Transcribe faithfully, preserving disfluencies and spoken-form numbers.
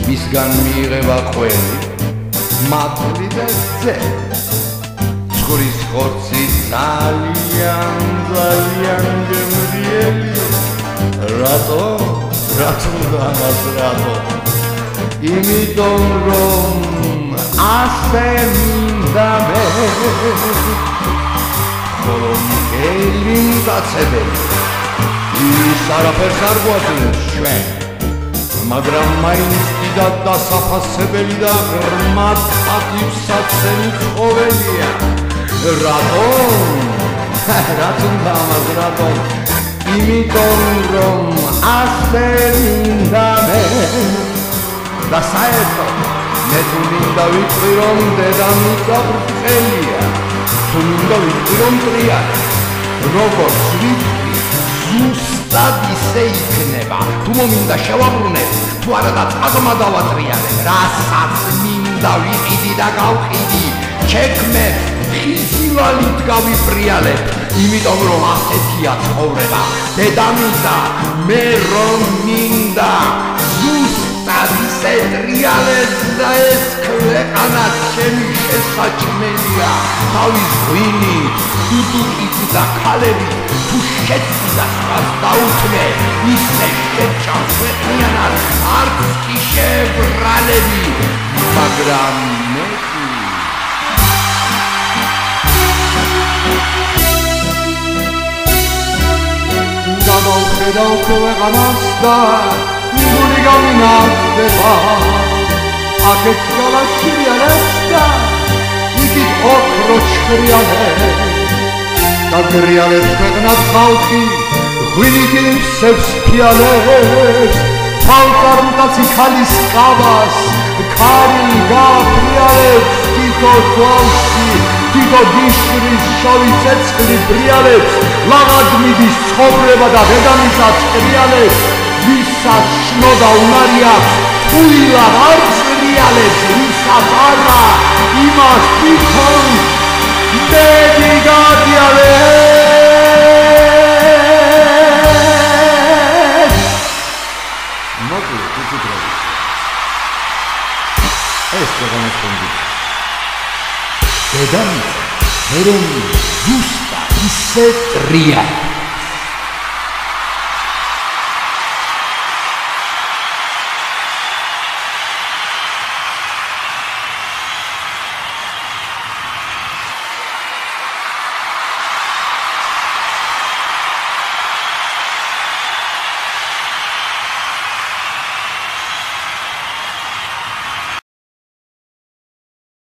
მისგან მიიღება ყველი მადლი და ძე ცხურის ხორცი ძალიან ძალიან გემრიელი რატო რატო ამას რატო იმიტომ რომ ასე მინდა მე ხოლო მიქელი მტაცებელი ის არაფერს არ გვაძლევს ჩვენ მაგრამ მაინც დიდად დასაფასებელი და ღრმად პატივსაცემი ცხოველია რატომ? რატომ და ამას რატომ? იმიტომ რომ ასე მინდა მე და საერთოდ მე თუ მინდა ვიტყვი რომ დედამიწა ბრტყელია თუ მინდა ვიტყვი რომ მტრიანი როგორც ვიტყვი ზუსტად ისე იქნება თუ მომინდა შევაბრუნებ თუ არა და წაგმა დავატრიალებ რასაც მინდა ვიყიდი და გავყიდი ჩექმე ხიზილალით გავიფრიალებ იმიტომ რომ ასეთია ცხოვრება დედამიწა მე რომ მინდა ზუსტად ისე ტრიალებს და ეს ქვეყანა ჩემი შესაჭმელია თავის ღვინით დუდუკით და ქალებით თუ შეცდას მას დაუთმე ისე შეჭამს ქვეყნიანად არც კი შებრალები მაგრამ მე გამოვხედავ ქვეყანას და გული გამინაცდება აქეთ გალაშრიალებს და იქით ოქროს შრიალებს და გრიალებს ქვეყნად ხალხი ღვინით იმსებს ფიალებს თავკარმტაცი ქალის ყავას ქარი გაფრიალებს თითო თვალში თითო გიშრის შავი ცეცხლი ბრიალებს ლაღად მიდის ცხოვრება და დედამიწა ჭრიალებს ვისაც შნოდა უნარი აქვს თუილა არ ჭრიალებს ვისაც არა იმას თვითონ დედი გადიალებს მოკლედ ისე დროებით ეს ქვეყანას კონდიცია დედამიწა მე რომ ზუსტად ისე ტრიალებს